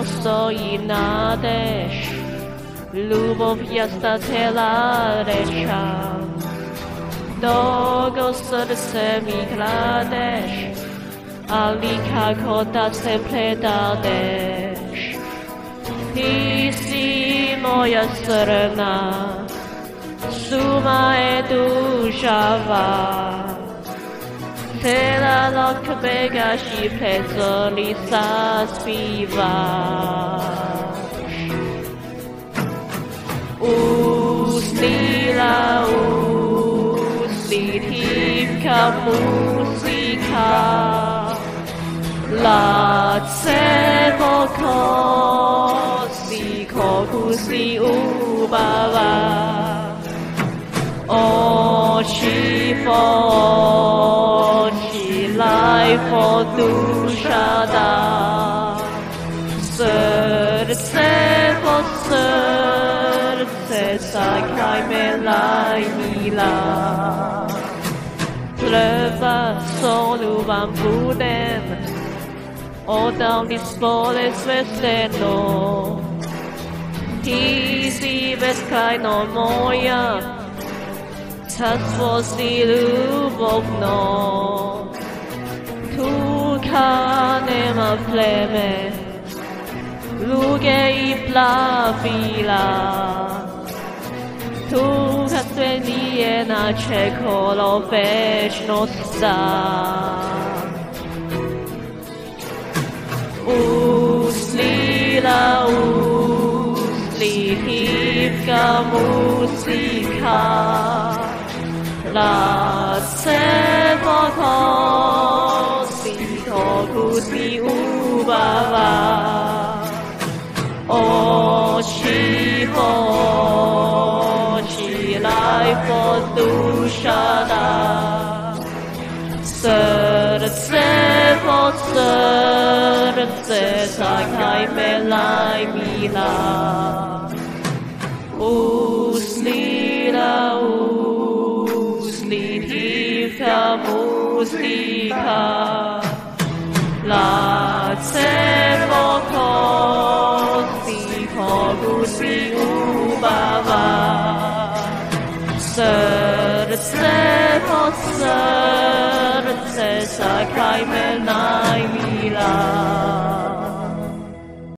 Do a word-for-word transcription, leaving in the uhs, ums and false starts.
nadejš, ľubov jasná celá reča. Dlouho srdce mi kladeš, ali kako da se predadeš. Ti si moja srna, suma je dušava. Celá noc begaš i pred zori zaspívaš. Usnila, usni tichá muzika, Láce pokosí, kokusí ubava, oči po oči, lajfo duša dá, srdce po srdce, sakajme laj milá. Pleva solu vám budem, odavni spole svesteno. Ti si beskrajno moja, carstvo si ljubovno. Tuka nema pleme, luge i plavila. Tuka sve nije načekalo večnost za. Usnila, usni tichá muzika, láce pokosí, kokusí ubava, oči po oči, lajfo duša dá, srdce pod srdce, sakajme laj milá. Usnila, usni tichá muzika, láce pokosí, kokusí ubava, srdce pod srdce, sakajme laj milá.